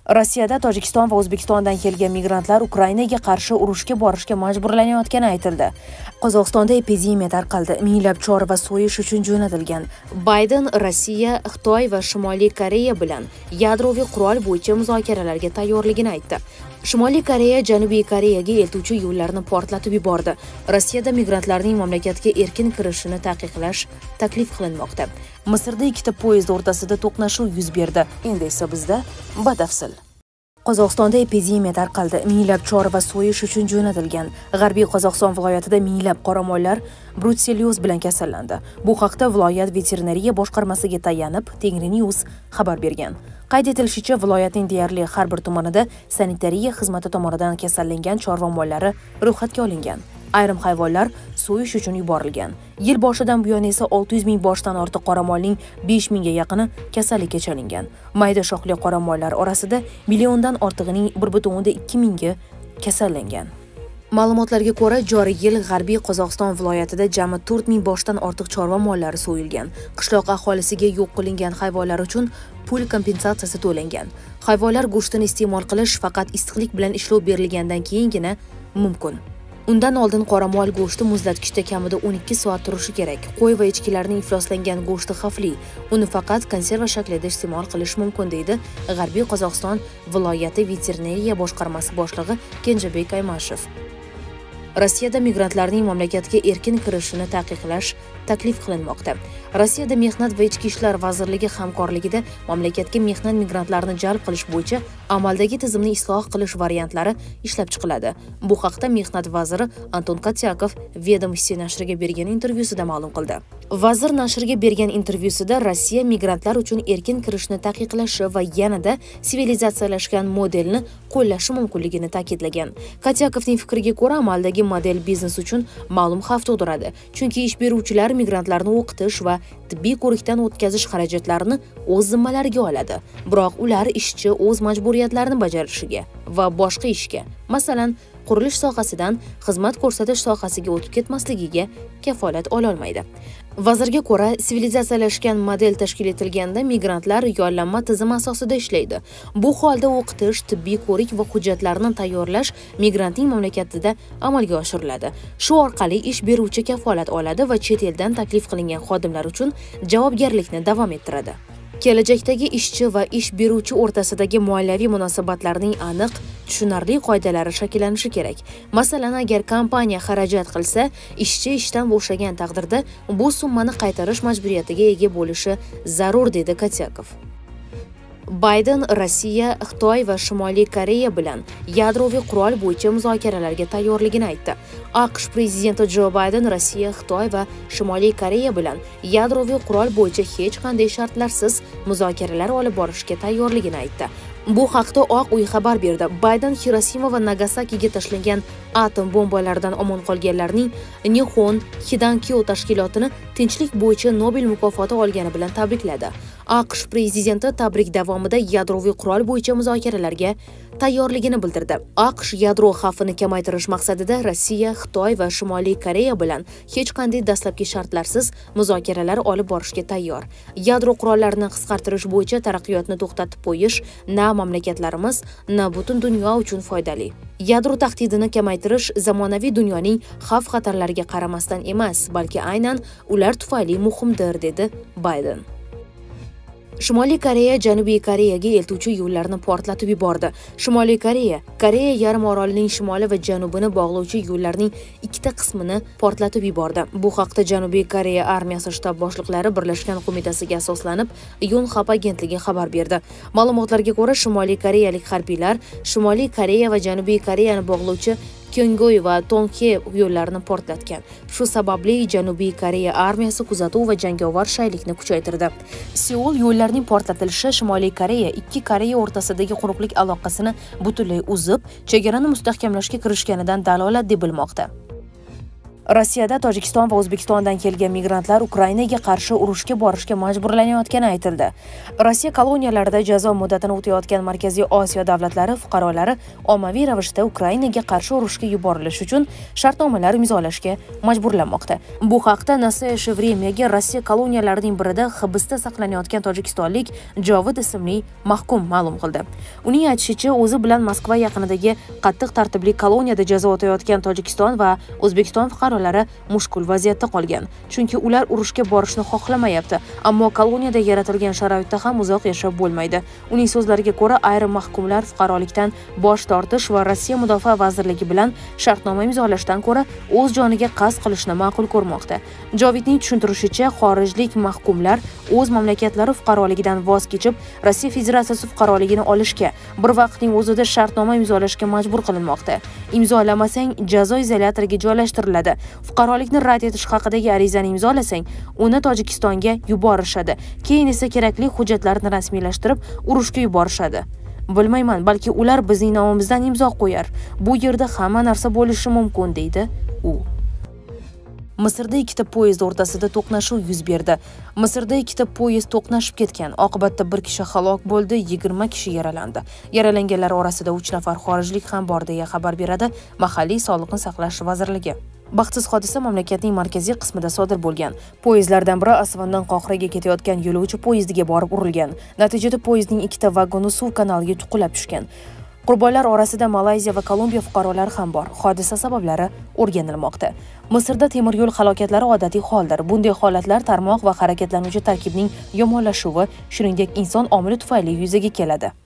Rossiyada Tojikiston va O'zbekistondan kelgan migrantlar Ukrainaga qarshi urushga borishga majburlanayotgani aytildi. Qozog'istonda epidemiya tarqaldi. Minglab chor va so'yish uchun jo'natilgan. Bayden Rossiya, Xitoy va Shimoliy Koreya bilan yadroviy qurol bo'yicha muzokaralarga tayyorligini aytdi. Shimoliy Koreya Janubiy Koreyaga eltuvchi yo'llarni portlatib yubordi. Rossiyada migrantlarning mamlakatga erkin kirishini taqiqlash taklif qilinmoqda. Misrda ikkita poyezd o'rtasida to'qnashuv yuz berdi. Endi esa bizda batafsil. Qozog'istonda epidemiya tarqaldi. Minglab chor va so'yish uchun jo'natilgan. G'arbiy Qozog'iston viloyatida minglab qoramollar brutsellyoz bilan kasallandi. Bu haqda viloyat veterinariya boshqarmasiga tayanib Tengrinews xabar bergan. Qayd etilishicha, viloyatning deyarli har bir tumanida sanitariya xizmati tomonidan kasallangan chorva mollari ro'yxatga olingan. Ayrim hayvonlar so'yish uchun yuborilgan. Yil boshidan buyon esa 600 ming boshdan ortiq qoramolning 5 mingga yaqini kasallikka chalingan. Mayda shoxli qoramollar orasida milliondan ortig'ining 1,2 mingga kasallangan. Ma'lumotlarga ko'ra, joriy yil G'arbiy Qozog'iston viloyatida jami 4 ming boshdan ortiq chorva mollari so'yilgan. Qishloq aholisiga yo'q qilingan hayvonlar uchun pul kompensatsiyasi to'langan. Hayvonlar go'shtini iste'mol qilish faqat issiqlik bilan ishlov berilgandan keyingina mumkin. Undan oldin qoramol go'shti muzlatgichda kamida 12 soat turishi kerak. Qo'y va echkilarning ifloslangan go'shti xavfli. Uni faqat konserva shaklida iste'mol qilish mumkin, deydi G'arbiy Qozog'iston viloyati veterinariya boshqarmasi boshlig'i Kenjabek Aymashev. Rossiyada migrantlarning mamlakatga erkin kirishini taqiqlash taklif qilinmoqda. Rossiyada Mehnat va Ichki ishlar vazirligi hamkorligida mamlakatga mehnat migrantlarini jalb qilish bo'yicha amaldagi tizimni isloh qilish variantlari ishlab chiqiladi. Bu haqda Mehnat vaziri Anton Kotyakov Vedomosti nashriga bergan intervyusida ma'lum qildi. Vazir nashrga bergan intervyusida Rossiya migrantlar uchun erkin kirishni taqiqlashi va yanada sivilizatsiyalashgan modelni qo'llashi mumkinligini ta'kidlagan. Kotyakovning fikriga ko'ra, amaldagi model biznes uchun ma'lum xavf tug'diradi, chunki ish beruvchilar migrantlarni o'qitish va tibbiy ko'rikdan o'tkazish xarajatlarini o'z zimmalariga oladi. Biroq ular ishchi o'z majburiyatlarini bajarishiga va boshqa ishga, masalan, qurilish sohasidan xizmat ko'rsatish sohasiga o'tib ketmasligiga kafolat ola olmaydi. Vazirga ko'ra, sivilizatsiyalashgan model tashkil etilganda migrantlar yollanma tizim asosida ishlaydi. Bu holda o'qitish, tibbiy ko'rik va hujjatlarni tayyorlash migrantning mamlakatida amalga oshiriladi. Shu orqali ish beruvchi kafolat oladi va chet eldan taklif qilingan xodimlar uchun javobgarlikni davom ettiradi. Kelajakdagi ishchi va ish beruvchi o'rtasidagi moliyaviy munosabatlarning aniq, tushunarli qoidalari shakllanishi kerak. Masalan, agar kompaniya xarajat qilsa, ishchi ishdan bo'shagan taqdirda bu summani qaytarish majburiyatiga ega bo'lishi zarur, dedi Kotyakov. Bayden Rossiya, Xitoy va Shimoliy Koreya bilan yadroviy qurol bo'yicha muzokaralarga tayyorligini aytdi. AQSh prezidenti Jo Bayden Rossiya, Xitoy va Shimoliy Koreya bilan yadroviy qurol bo'yicha hech qanday shartlarsiz muzokaralar olib borishga tayyorligini aytdi. Bu haqda Oq uy xabar berdi. Bayden Hirosima va Nagasakiga tashlangan atom bombalaridan omon qolganlarning Nihon Hidankyo tashkilotini tinchlik bo'yicha Nobel mukofoti olgani bilan tabrikladi. AQSh prezidenti tabrik davomida yadroviy qurol bo'yicha muzokaralarga tayyorligini bildirdi. AQSh yadro xavfini kamaytirish maqsadida Rossiya, Xitoy va Shimoliy Koreya bilan hech qanday dastlabki shartlarsiz muzokaralar olib borishga tayyor. Yadro qurollarini qisqartirish bo'yicha taraqqiyotni to'xtatib qo'yish na mamlakatlarimiz, na butun dunyo uchun foydali. Yadro tahdidini kamaytirish zamonaviy dunyoning xavf-xatarlariga qaramasdan emas, balki aynan ular tufayli muhimdir, dedi Bayden. Shimoliy Koreya Janubiy Koreyaga eltuvchi yo'llarni portlatib yubordi. Shimoliy Koreya yarim orolining shimoli va janubini bog'lovchi yo'llarning ikkita qismini portlatib yubordi. Bu haqda Janubiy Koreya armiyasi shtab boshliqlari birlashgan qo'mitasiga asoslanib, Yonhap agentligi xabar berdi. Ma'lumotlarga ko'ra, Shimoliy koreyalik harbiylar Shimoliy Koreya va Janubiy Koreyani bog'lovchi Kyongoy va Tonghe yo'llarini portlatgan. Shu sababli Janubiy Koreya armiyasi kuzatuv va jangovar shaylikni kuchaytirdi. Seul yo'llarning portlatilishi Shimoliy Koreya ikki Koreya o'rtasidagi quruqlik aloqasini butunlay uzib, chegarani mustahkamlashga kirishganidan dalolat deb bilmoqda. Rossiyada Tojikiston va O'zbekistondan kelgan migrantlar Ukrainaga qarshi urushga borishga majburlanayotgani aytildi. Rossiya koloniyalarida jazo muddatini o'tayotgan Markaziy Osiyo davlatlari fuqarolari ommaviy ravishda Ukrainaga qarshi urushga yuborilish uchun shartnomalar imzolashga majburlanmoqda. Bu haqda Nasaye Vremyaga Rossiya koloniyalarining birida hibsda saqlanayotgan tojikistonlik Jovid ismli mahkum ma'lum qildi. Uning aytishicha, o'zi bilan Moskva yaqinidagi qattiq tartibli koloniyada jazo o'tayotgan Tojikiston va O'zbekiston fuqarolari mushkul vaziyatda qolgan, chunki ular urushga borishni xohlamayapti, ammo koloniyada yaratilgan sharoitda ham uzoq yashab bo'lmaydi. Uning so'zlariga ko'ra, ayrim mahkumlar fuqarolikdan bosh tortish va Rossiya Mudofaa vazirligi bilan shartnoma imzolashdan ko'ra o'z joniga qasd qilishni ma'qul ko'rmoqda. Jovidning tushuntirishicha, xorijlik mahkumlar o'z mamlakatlari fuqaroligidan voz kechib, Rossiya Federatsiyasi fuqaroligini olishga bir vaqtning o'zida shartnoma imzolashga majbur qilinmoqda. Imzolamasang jazo izolyatoriga joylashtiriladi. Fuqarolikni rad etish haqidagi arizani imzolasang, uni Tojikistonga yuborishadi. Keyin esa kerakli hujjatlarni rasmiylashtirib, urushga yuborishadi. Bilmayman, balki ular bizning nomimizdan imzo qo'yar. Bu yerda hamma narsa bo'lishi mumkin, deydi u. Misrda ikkita poyezd o'rtasida to'qnashuv yuz berdi. Misrda ikkita poyezd to'qnashib ketgan. Oqibatda bir kishi halok bo'ldi, 20 kishi yaralandi. Yaralanganlar orasida 3 nafar xorijlik ham bor, deya xabar beradi mahalliy Sog'liqni saqlash vazirligi. Baxtsiz hodisa mamlakatning markaziy qismida sodir bo'lgan. Poyezdlardan biri Asvandan Qohiraga ketayotgan yo'lovchi poyezdiga borib urilgan. Natijada poyezdning ikkita vagoni suv kanaliga tuqilib tushgan. Qurbonlar orasida Malayziya va Kolumbiya fuqarolari ham bor. Hodisa sabablari o'rganilmoqda. Misrda temir yo'l halokatlari odatiy holdir. Bunday holatlar tarmoq va harakatlanuvchi tarkibning yomonlashuvi, shuningdek inson omili tufayli yuzaga keladi.